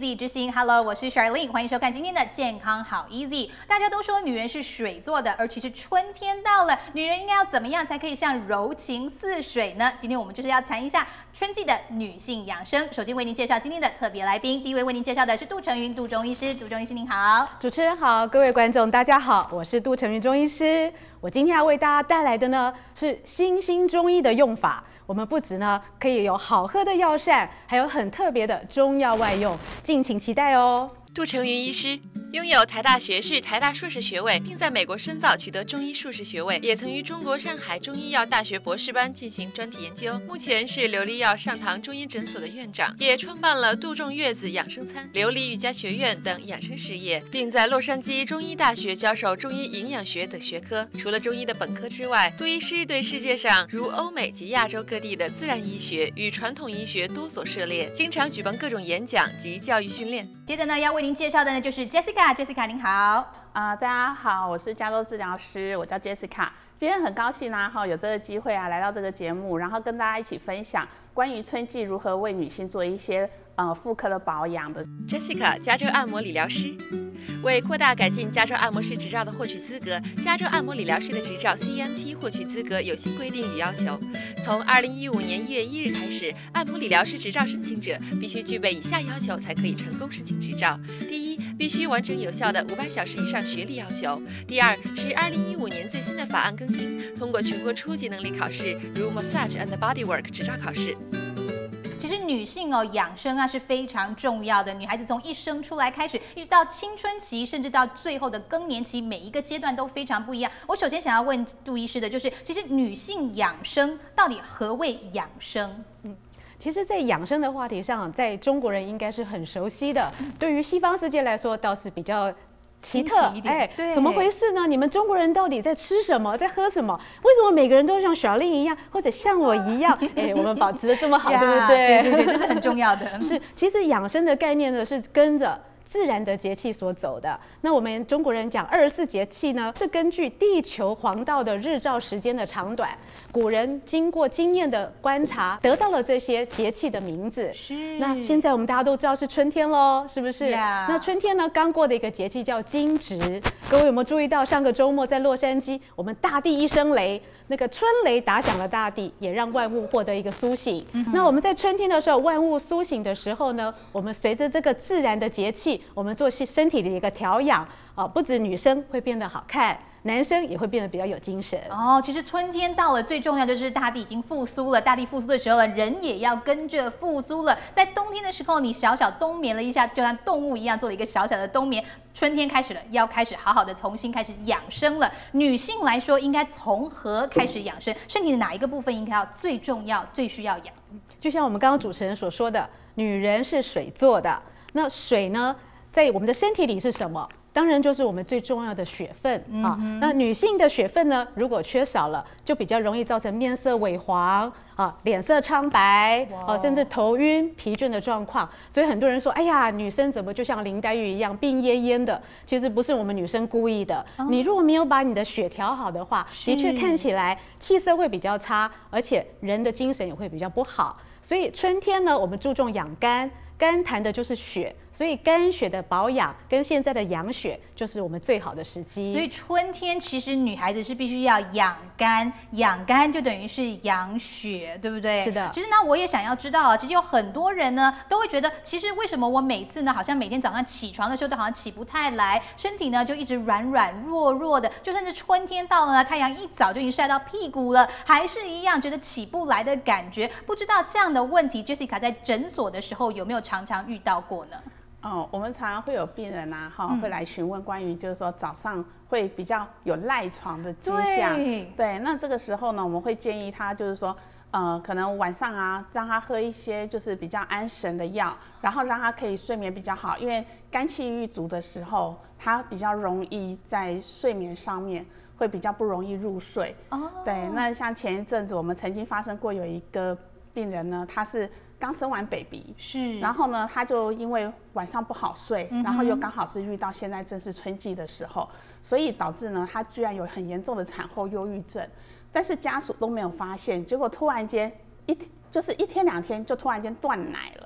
Easy 之星 ，Hello， 我是 Charlene， 欢迎收看今天的健康好 Easy。大家都说女人是水做的，而其实春天到了，女人应该要怎么样才可以像柔情似水呢？今天我们就是要谈一下春季的女性养生。首先为您介绍今天的特别来宾，第一位为您介绍的是杜成云杜中医师，杜中医师您好。 主持人好，各位观众大家好，我是杜成云中医师。我今天要为大家带来的呢是新兴中医的用法。我们不止呢可以有好喝的药膳，还有很特别的中药外用，敬请期待哦。 杜成云医师拥有台大学士、台大硕士学位，并在美国深造取得中医硕士学位，也曾于中国上海中医药大学博士班进行专题研究。目前是琉璃药上堂中医诊所的院长，也创办了杜仲月子养生餐、琉璃瑜伽学院等养生事业，并在洛杉矶中医大学教授中医营养学等学科。除了中医的本科之外，杜医师对世界上如欧美及亚洲各地的自然医学与传统医学多所涉猎，经常举办各种演讲及教育训练。 接着呢，要为您介绍的呢就是 Jessica 您好。 大家好，我是加州治疗师，我叫 Jessica。今天很高兴有这个机会来到这个节目，然后跟大家一起分享关于春季如何为女性做一些妇科的保养的。 Jessica， 加州按摩理疗师。为扩大改进加州按摩师执照的获取资格，加州按摩理疗师的执照 CMT 获取资格有新规定与要求。从2015年1月1日开始，按摩理疗师执照申请者必须具备以下要求才可以成功申请执照：第一，必须完成有效的500小时以上学历要求；第二，是2015年最新的法案更新，通过全国初级能力考试，如 Massage and Bodywork 执照考试。 其实女性养生是非常重要的。女孩子从一生出来开始，一直到青春期，甚至到最后的更年期，每一个阶段都非常不一样。我首先想要问杜医师的就是，其实女性养生到底何谓养生？ 其实，在养生的话题上，在中国人应该是很熟悉的，对于西方世界来说，倒是比较奇特一点。 怎么回事呢？你们中国人到底在吃什么，在喝什么？为什么每个人都像Charlene一样，或者像我一样？我们保持得这么好，对不对？ 对，这是很重要的。 是，其实养生的概念呢，是跟着自然的节气所走的。那我们中国人讲24节气呢，是根据地球黄道的日照时间的长短，古人经过经验的观察，得到了这些节气的名字。 是。 那现在我们大家都知道是春天喽，是不是？那春天呢，刚过的一个节气叫惊蛰。各位有没有注意到，上个周末在洛杉矶，我们大地一声雷，那个春雷打响了大地，也让万物获得一个苏醒。那我们在春天的时候，万物苏醒的时候呢，我们随着这个自然的节气，我们做身体的一个调养不止女生会变得好看，男生也会变得比较有精神。 其实春天到了，最重要就是大地已经复苏了。大地复苏的时候，人也要跟着复苏了。在冬天的时候，你小小冬眠了一下，就像动物一样做了一个小小的冬眠。春天开始了，要开始好好的重新开始养生了。女性来说，应该从何开始养生？身体的哪一个部分应该要最重要、最需要养？ 就像我们刚刚主持人所说的，女人是水做的。那水呢，在我们的身体里是什么？当然就是我们最重要的血分啊。那女性的血分呢，如果缺少了，就比较容易造成面色萎黄脸色苍白甚至头晕、疲倦的状况。所以很多人说，哎呀，女生怎么就像林黛玉一样病恹恹的？其实不是我们女生故意的。你如果没有把你的血调好的话，的确看起来气色会比较差，而且人的精神也会比较不好。所以春天呢，我们注重养肝。肝谈的就是血，所以肝血的保养跟现在的养血就是我们最好的时机。 所以春天其实女孩子是必须要养肝，养肝就等于是养血，对不对？ 是的。 其实呢，我也想要知道其实有很多人呢都会觉得，其实为什么我每次呢，好像每天早上起床的时候都好像起不太来，身体呢就一直软软弱弱的，就算是春天到了呢，太阳一早就已经晒到屁股了，还是一样觉得起不来的感觉。不知道这样的问题 ，Jessica 在诊所的时候有没有常常遇到过呢？ 我们常常会有病人会来询问关于就是说早上会比较有赖床的迹象。对，那这个时候呢，我们会建议他就是说，可能晚上让他喝一些就是比较安神的药，然后让他可以睡眠比较好，因为肝气郁足的时候，他比较容易在睡眠上面会比较不容易入睡。对，那像前一阵子我们曾经发生过有一个病人呢，他是刚生完 baby， 是， 然后呢，他就因为晚上不好睡，然后又刚好是遇到现在正是春季的时候，所以导致呢，他居然有很严重的产后忧郁症，但是家属都没有发现，结果突然间一天两天就突然间断奶了。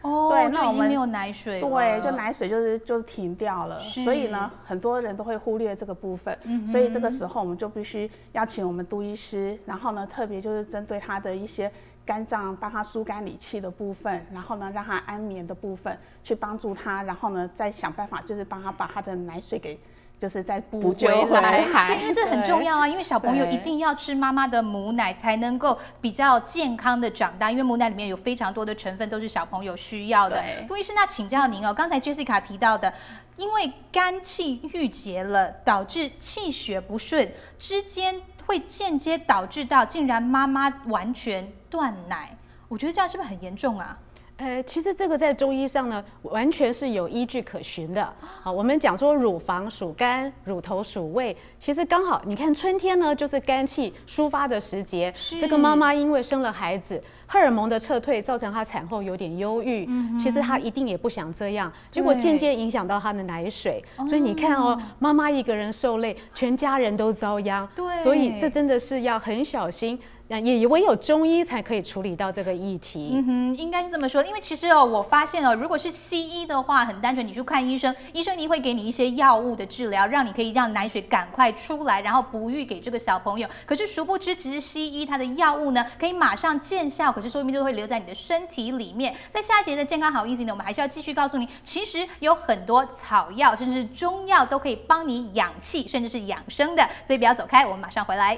哦， 对， 就已经没有奶水了。 对，就奶水就是停掉了，所以呢，很多人都会忽略这个部分。所以这个时候我们就必须邀请我们杜医师，然后呢，特别就是针对他的一些肝脏，帮他疏肝理气的部分，然后呢，让他安眠的部分，去帮助他，然后呢，再想办法就是帮他把他的奶水给。就是再补救回来， 对，因为这很重要啊，因为小朋友一定要吃妈妈的母奶，才能够比较健康的长大。因为母奶里面有非常多的成分都是小朋友需要的。杜医师，那请教您哦，刚才 Jessica 提到的，因为肝气郁结了，导致气血不顺，之间会间接导致到竟然妈妈完全断奶，我觉得这样是不是很严重啊？ 其实这个在中医上呢，完全是有依据可循的。好，我们讲说乳房属肝，乳头属胃，其实刚好你看春天呢，就是肝气抒发的时节。这个妈妈因为生了孩子，荷尔蒙的撤退造成她产后有点忧郁，其实她一定也不想这样，结果间接影响到她的奶水。所以你看哦，妈妈一个人受累，全家人都遭殃。 对， 所以这真的是要很小心。也唯有中医才可以处理到这个议题。 应该是这么说。因为其实哦，我发现哦，如果是西医的话，很单纯，你去看医生，医生一定会给你一些药物的治疗，让你可以让奶水赶快出来，然后哺育给这个小朋友。可是殊不知，其实西医它的药物呢，可以马上见效，可是说明就会留在你的身体里面。在下一节的健康好easy呢，我们还是要继续告诉你，其实有很多草药，甚至是中药都可以帮你养气，甚至是养生的。所以不要走开，我们马上回来。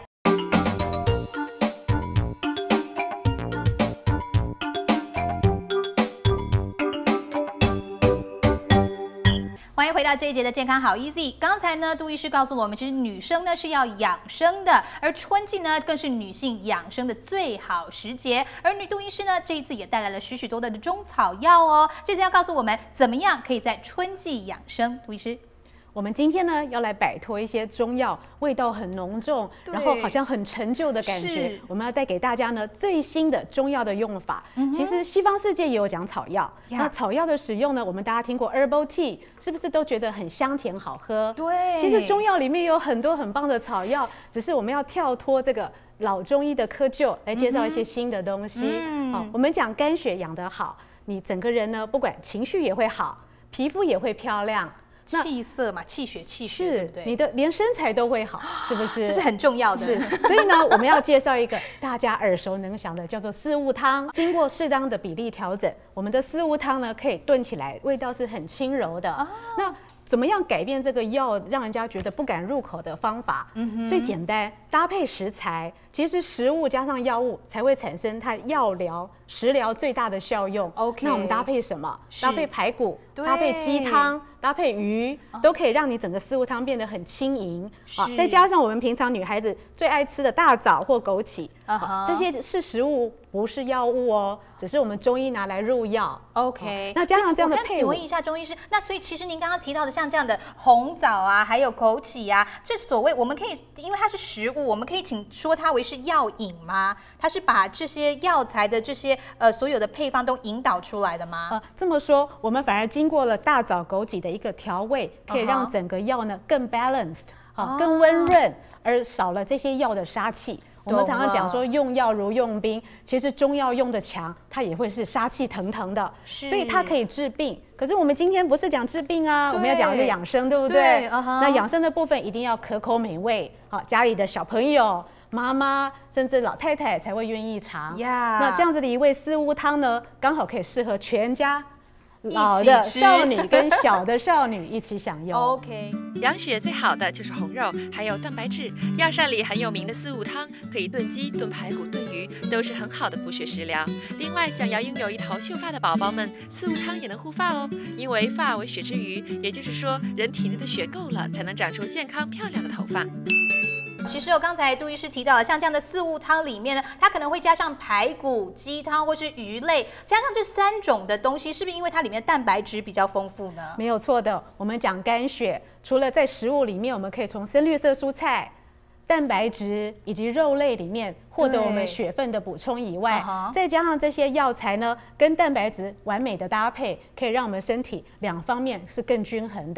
欢迎回到这一节的健康好 easy。刚才呢，杜医师告诉我们，其实女生呢是要养生的，而春季呢更是女性养生的最好时节。而女杜医师呢，这一次也带来了许许多多的中草药哦。这次要告诉我们，怎么样可以在春季养生。杜医师， 我们今天呢要来摆脱一些中药味道很浓重，然后好像很陈旧的感觉。我们要带给大家呢最新的中药的用法。其实西方世界也有讲草药，那草药的使用呢，我们大家听过 herbal tea， 是不是都觉得很香甜好喝？ 对， 其实中药里面有很多很棒的草药，只是我们要跳脱这个老中医的窠臼，来介绍一些新的东西。好，我们讲肝血养得好，你整个人呢，不管情绪也会好，皮肤也会漂亮。 气色嘛，气血，对不对？ 你的连身材都会好，是不是？ 这是很重要的。 所以呢，我们要介绍一个大家耳熟能详的，叫做四物汤。经过适当的比例调整，我们的四物汤呢，可以炖起来，味道是很轻柔的。那怎么样改变这个药让人家觉得不敢入口的方法？最简单，搭配食材。其实食物加上药物才会产生它药疗、食疗最大的效用。那我们搭配什么？搭配排骨，搭配鸡汤，搭配鱼，都可以让你整个四物汤变得很轻盈。再加上我们平常女孩子最爱吃的大枣或枸杞，这些是食物，不是药物哦，只是我们中医拿来入药。 OK， 那加上这样的配伍， 请问一下中医师，那所以其实您刚刚提到的像这样的红枣啊，还有枸杞啊，这所谓我们可以，因为它是食物，我们可以说它为是药引吗？它是把这些药材的这些所有的配方都引导出来的吗？ 这么说，我们反而经过了大枣、枸杞的一个调味，可以让整个药呢更 balanced， 更温润，而少了这些药的杀气。我们常常讲说用药如用兵，其实中药用的强，它也会是杀气腾腾的，所以它可以治病。可是我们今天不是讲治病啊，我们要讲的是养生，对不对？那养生的部分一定要可口美味，家里的小朋友、妈妈甚至老太太才会愿意尝。那这样子的一味四物汤呢，刚好可以适合全家。老的少女跟小的少女一起享用。 OK， 养血最好的就是红肉，还有蛋白质。药膳里很有名的四物汤，可以炖鸡、炖排骨、炖鱼，都是很好的补血食疗。另外，想要拥有一头秀发的宝宝们，四物汤也能护发哦。因为发为血之余，也就是说，人体内的血够了，才能长出健康漂亮的头发。 其实刚才杜医师提到了，像这样的四物汤里面呢，它可能会加上排骨、鸡汤或是鱼类，加上这3种的东西，是不是因为它里面的蛋白质比较丰富呢？ 没有错的。我们讲肝血，除了在食物里面，我们可以从深绿色蔬菜、蛋白质以及肉类里面获得我们血分的补充以外，再加上这些药材呢，跟蛋白质完美的搭配，可以让我们身体2方面是更均衡的。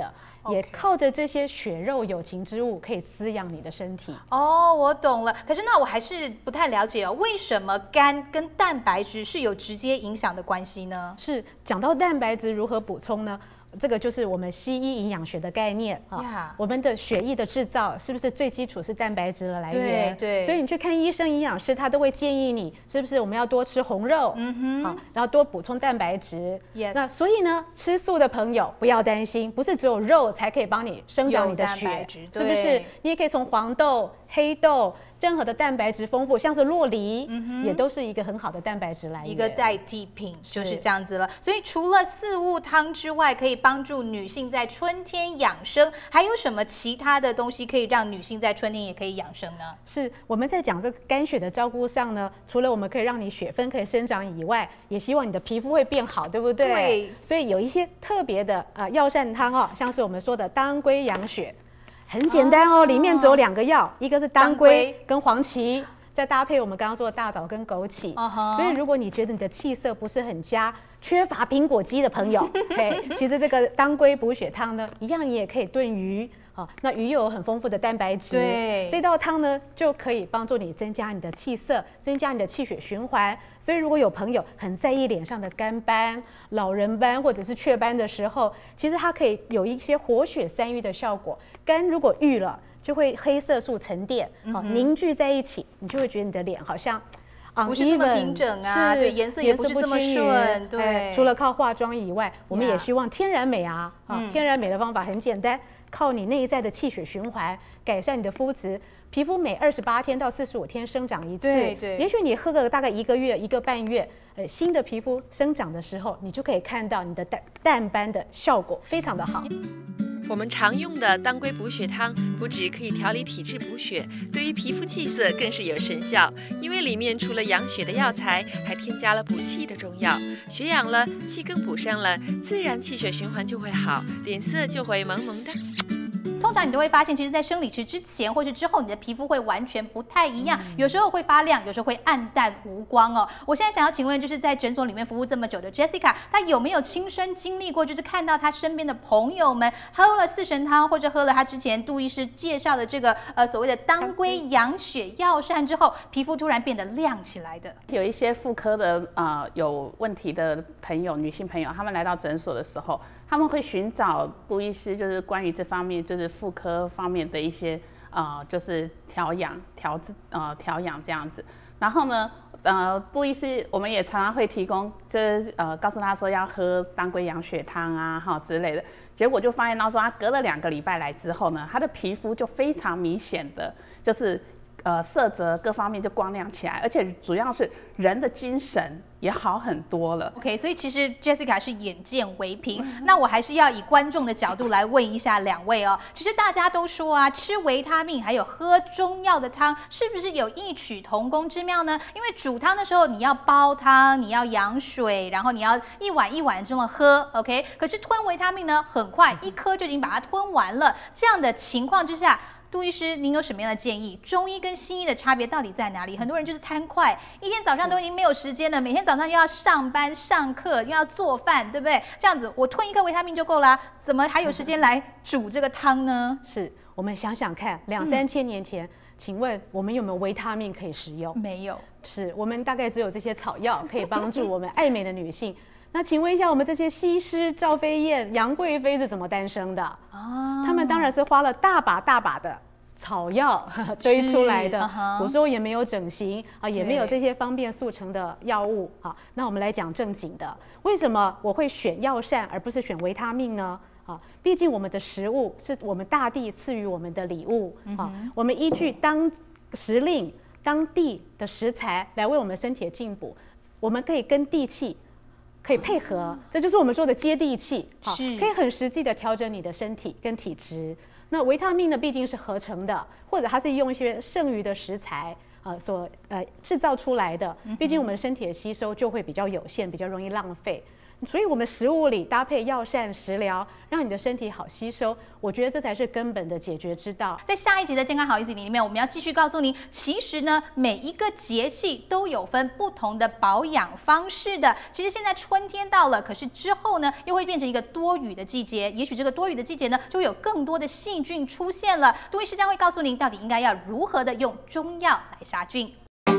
也靠着这些血肉有情之物可以滋养你的身体。 哦，我懂了。可是那我还是不太了解哦，为什么肝跟蛋白质是有直接影响的关系呢？ 是讲到蛋白质如何补充呢？这个就是我们西医营养学的概念啊。我们的血液的制造是不是最基础是蛋白质的来源？ 对。 所以你去看医生、营养师，他都会建议你，是不是我们要多吃红肉？然后多补充蛋白质。那所以呢，吃素的朋友不要担心，不是只有肉才可以帮你生长你的血，是不是？你也可以从黄豆、黑豆。任何的蛋白质丰富，像是酪梨，也都是一个很好的蛋白质来源， 一个代替品，就是这样子了。所以除了四物汤之外，可以帮助女性在春天养生，还有什么其他的东西可以让女性在春天也可以养生呢？ 是我们在讲这个肝血的照顾上呢，除了我们可以让你血分可以生长以外，也希望你的皮肤会变好，对不对？ 对。 所以有一些特别的药膳汤哦，像是我们说的当归养血。很简单哦，里面只有2个药，一个是当归跟黄芪，再搭配我们刚刚说的大枣跟枸杞。所以如果你觉得你的气色不是很佳，缺乏苹果肌的朋友，其实这个当归补血汤呢，一样你也可以炖鱼。那鱼又有很丰富的蛋白质， 对， 这道汤呢就可以帮助你增加你的气色，增加你的气血循环。所以如果有朋友很在意脸上的干斑、老人斑或者是雀斑的时候，其实它可以有一些活血散瘀的效果。肝如果郁了，就会黑色素沉淀，凝聚在一起，你就会觉得你的脸好像。 不是这么平整啊，对，颜色也不是这么顺，对。 除了靠化妆以外，我们也希望天然美啊，天然美的方法很简单，靠你内在的气血循环，改善你的肤质。皮肤每28天到45天生长一次， 对。 也许你喝个大概1个月、1个半月，新的皮肤生长的时候，你就可以看到你的淡斑的效果非常的好。 我们常用的当归补血汤，不只可以调理体质补血，对于皮肤气色更是有神效。因为里面除了养血的药材，还添加了补气的中药。血养了，气更补上了，自然气血循环就会好，脸色就会萌萌的。 通常你都会发现，其实，在生理期之前或是之后，你的皮肤会完全不太一样，有时候会发亮，有时候会暗淡无光哦。我现在想要请问，就是在诊所里面服务这么久的 Jessica， 她有没有亲身经历过，就是看到她身边的朋友们喝了四神汤，或者喝了她之前杜医师介绍的这个所谓的当归养血药膳之后，皮肤突然变得亮起来的？ 有一些妇科的有问题的朋友，女性朋友，她们来到诊所的时候，他们会寻找杜医师，就是关于这方面，就是妇科方面的一些就是调养这样子。然后呢，杜医师我们也常常会提供，就是告诉他说要喝当归养血汤啊，之类的。结果就发现到说，他隔了2个礼拜来之后呢，他的皮肤就非常明显的，就是色泽各方面就光亮起来，而且主要是人的精神也好很多了。 OK， 所以其实 Jessica 是眼见为凭。那我还是要以观众的角度来问一下2位哦。其实大家都说啊，吃维他命还有喝中药的汤，是不是有异曲同工之妙呢？因为煮汤的时候你要煲汤，你要养水，然后你要一碗一碗这么喝 ，OK？ 可是吞维他命呢，很快1颗就已经把它吞完了。这样的情况之下，杜医师，您有什么样的建议？中医跟西医的差别到底在哪里？很多人就是贪快，一天早上都已经没有时间了，每天早上又要上班、上课，又要做饭，对不对？这样子，我吞1颗维他命就够啦，怎么还有时间来煮这个汤呢？ 是我们想想看，2、3千年前，请问我们有没有维他命可以食用？ 没有， 是我们大概只有这些草药可以帮助我们爱美的女性。那请问一下，我们这些西施、赵飞燕、杨贵妃是怎么诞生的？他们当然是花了大把的草药堆出来的。古时候也没有整形啊，也没有这些方便速成的药物啊。那我们来讲正经的，为什么我会选药膳而不是选维他命呢？啊，毕竟我们的食物是我们大地赐予我们的礼物啊，我们依据当时令、当地的食材来为我们身体的进补，我们可以跟地气。可以配合，这就是我们说的接地气，可以很实际的调整你的身体跟体质。那维他命呢，毕竟是合成的，或者它是用一些剩余的食材所制造出来的，毕竟我们身体的吸收就会比较有限，比较容易浪费。 所以我们食物里搭配药膳食疗，让你的身体好吸收，我觉得这才是根本的解决之道。 在下一集的健康好日子里面，我们要继续告诉您，其实呢，每一个节气都有分不同的保养方式的。其实现在春天到了，可是之后呢，又会变成一个多雨的季节，也许这个多雨的季节呢，就会有更多的细菌出现了。杜医师将会告诉您，到底应该要如何的用中药来杀菌。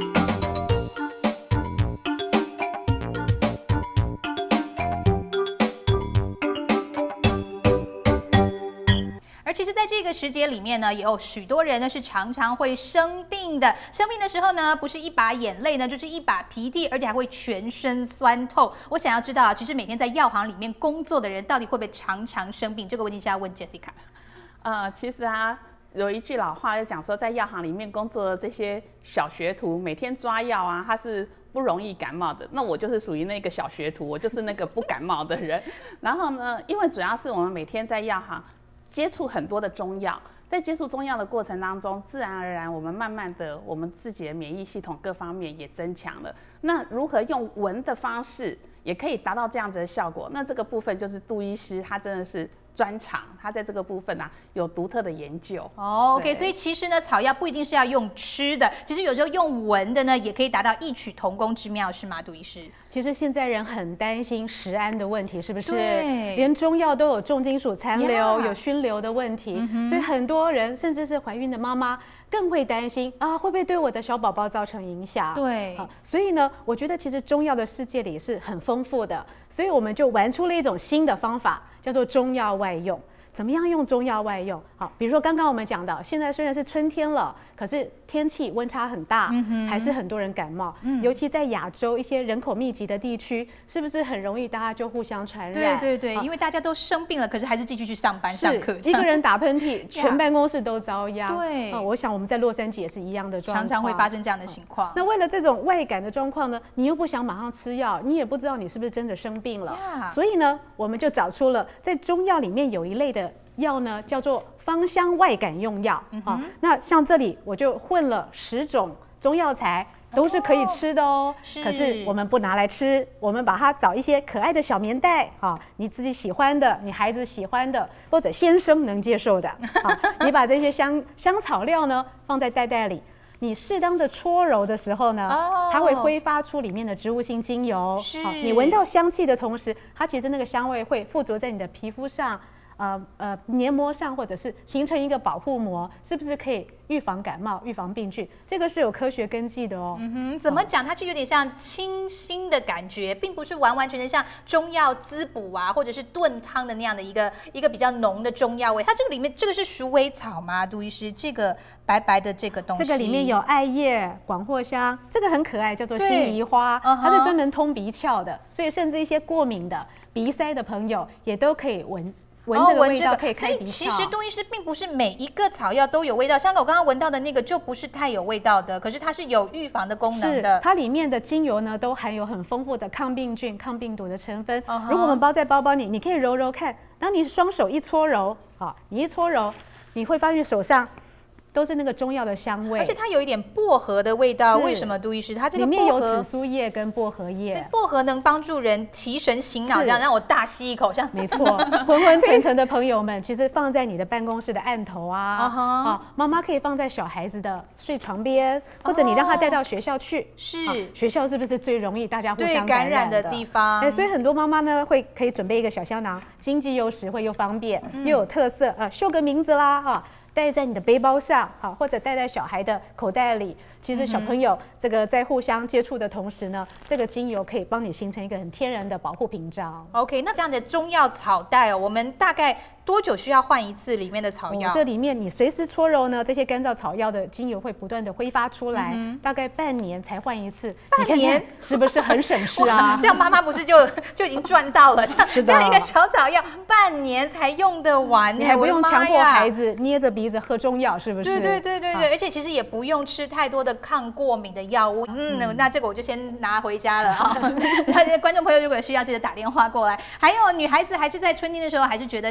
而其实，在这个时节里面呢，也有许多人呢是常常会生病的。生病的时候呢，不是一把眼泪呢，就是一把鼻涕，而且还会全身酸痛。我想要知道啊，其实每天在药行里面工作的人，到底会不会常常生病？这个问题是要问 Jessica。 其实啊，有一句老话就讲说，在药行里面工作的这些小学徒，每天抓药啊，他是不容易感冒的。那我就是属于那个小学徒，我就是那个不感冒的人。然后呢，因为主要是我们每天在药行接触很多的中药，在接触中药的过程当中，自然而然我们慢慢的，我们自己的免疫系统各方面也增强了。那如何用闻的方式也可以达到这样子的效果？那这个部分就是杜医师他真的是专长，他在这个部分啊有独特的研究。 OK， 所以其实呢，草药不一定是要用吃的，其实有时候用闻的呢，也可以达到异曲同工之妙，是吗，杜医师？ 其实现在人很担心食安的问题，是不是？ 对， 连中药都有重金属残留、有熏流的问题，所以很多人，甚至是怀孕的妈妈，更会担心啊，会不会对我的小宝宝造成影响？ 对， 所以呢，我觉得其实中药的世界里是很丰富的，所以我们就玩出了一种新的方法，叫做中药外用。怎么样用中药外用？好，比如说刚刚我们讲到，现在虽然是春天了，可是天气温差很大，还是很多人感冒。尤其在亚洲一些人口密集的地区，是不是很容易大家就互相传染？ 对，因为大家都生病了，可是还是继续去上班上课。 一个人打喷嚏，全办公室都遭殃。 对， 我想我们在洛杉矶也是一样的状况， 常常会发生这样的情况。 那为了这种外感的状况呢，你又不想马上吃药，你也不知道你是不是真的生病了，所以呢，我们就找出了在中药里面有一类的药呢，叫做芳香外感用药。那像这里我就混了10种中药材，都是可以吃的哦。可是我们不拿来吃，我们把它找一些可爱的小棉袋啊，你自己喜欢的，你孩子喜欢的，或者先生能接受的。你把这些香草料呢放在袋里。你适当的搓揉的时候呢，它会挥发出里面的植物性精油。你闻到香气的同时，它其实那个香味会附着在你的皮肤上。黏膜上，或者是形成一个保护膜，是不是可以预防感冒、预防病菌？这个是有科学根据的哦。 怎么讲？它就有点像清新的感觉，并不是完完全全像中药滋补啊，或者是炖汤的那样的一个比较浓的中药味。它这个里面，这个是鼠尾草吗？杜医师，这个白白的这个东西， 这个里面有艾叶、广藿香，这个很可爱，叫做辛夷花，它是专门通鼻窍的，所以甚至一些过敏的、鼻塞的朋友也都可以闻这个味道，可以开鼻窍。 其实杜医师并不是每一个草药都有味道，像我刚刚闻到的那个就不是太有味道的，可是它是有预防的功能的。 它里面的精油呢，都含有很丰富的抗病菌、抗病毒的成分。如果我们包在包包里，你可以揉揉看。当你双手一搓揉，你一搓揉，你会发现手上都是那个中药的香味， 而且它有一点薄荷的味道。为什么杜医师？它这个里面有紫苏叶跟薄荷叶， 薄荷能帮助人提神醒脑，这样让我大吸一口，这样没错。昏昏沉沉的朋友们，其实放在你的办公室的案头啊，妈妈可以放在小孩子的睡床边，或者你让他带到学校去。学校是不是最容易大家互相感染的地方？ 所以很多妈妈呢可以准备一个小香囊，经济又实惠又方便，又有特色，绣个名字啦，带在你的背包上，或者带在小孩的口袋里。其实小朋友这个在互相接触的同时呢，这个精油可以帮你形成一个很天然的保护屏障。 OK， 那这样的中药草袋我们大概多久需要换一次里面的草药？ 这里面你随时搓揉呢，这些干燥草药的精油会不断的挥发出来，大概半年才换一次。 半年是不是很省事啊？ 这样妈妈不是就已经赚到了？这样一个小草药半年才用得完， 你还不用强迫孩子捏着鼻子喝中药，是不是？ 对，而且其实也不用吃太多的抗过敏的药物。那这个我就先拿回家了啊。观众朋友如果需要，记得打电话过来。还有女孩子还是在春天的时候，还是觉得其实皮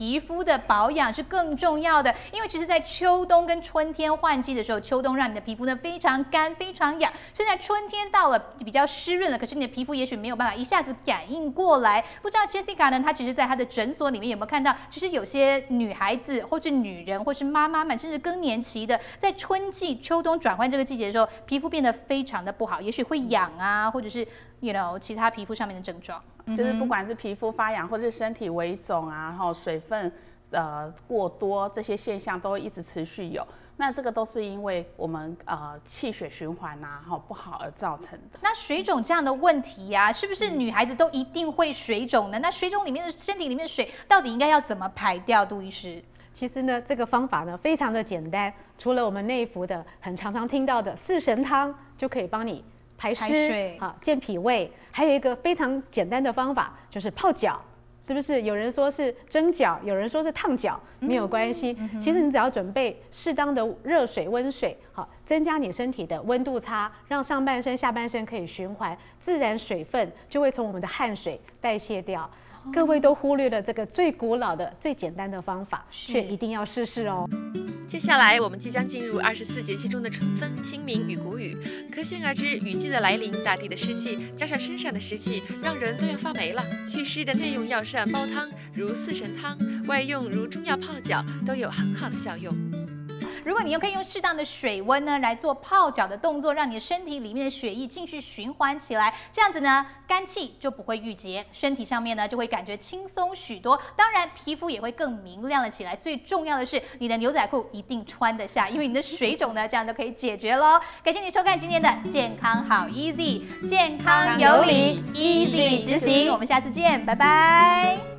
皮肤的保养是更重要的，因为其实在秋冬跟春天换季的时候，秋冬让你的皮肤呢非常干、非常痒，现在春天到了比较湿润了，可是你的皮肤也许没有办法一下子感应过来。不知道 Jessica 呢，她其实在她的诊所里面有没有看到，其实有些女孩子或是女人或是妈妈们，甚至更年期的，在春季、秋冬转换这个季节的时候，皮肤变得非常的不好，也许会痒啊，或者是其他皮肤上面的症状， 就是不管是皮肤发痒，或是身体微肿啊，然后水分过多，这些现象都一直持续有。那这个都是因为我们气血循环不好而造成的。 那水肿这样的问题呀，是不是女孩子都一定会水肿呢？那水肿里面的身体里面的水到底应该要怎么排掉？杜医师， 其实呢，这个方法呢非常的简单，除了我们内服的很常听到的四神汤就可以帮你排湿健脾胃，还有一个非常简单的方法就是泡脚。是不是有人说是蒸脚，有人说是烫脚，没有关系。其实你只要准备适当的热水、温水，好，增加你身体的温度差，让上半身、下半身可以循环，自然水分就会从我们的汗水代谢掉。各位都忽略了这个最古老的、最简单的方法，却一定要试试哦。 接下来，我们即将进入24节气中的春分、清明与谷雨。可想而知，雨季的来临，大地的湿气加上身上的湿气，让人都要发霉了。祛湿的内用药膳煲汤，如四神汤；外用如中药泡脚，都有很好的效用。 如果你又可以用适当的水温呢来做泡脚的动作，让你的身体里面的血液继续循环起来，这样子呢肝气就不会郁结，身体上面呢就会感觉轻松许多，当然皮肤也会更明亮了起来。最重要的是你的牛仔裤一定穿得下，因为你的水肿呢这样就可以解决咯。感谢你收看今天的健康好 easy， 健康有理 easy 执行，我们下次见，拜拜。